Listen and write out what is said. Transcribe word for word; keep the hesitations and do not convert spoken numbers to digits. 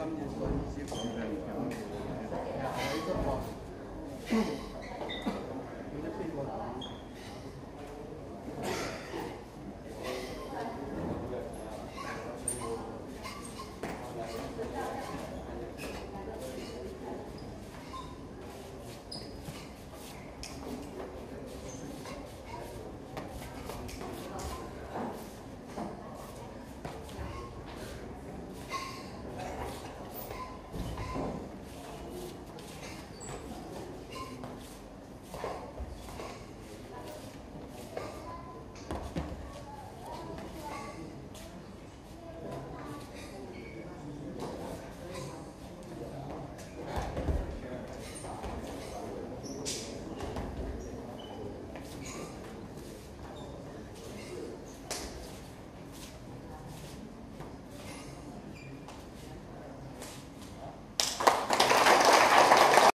三年算一些房子，还有一个房。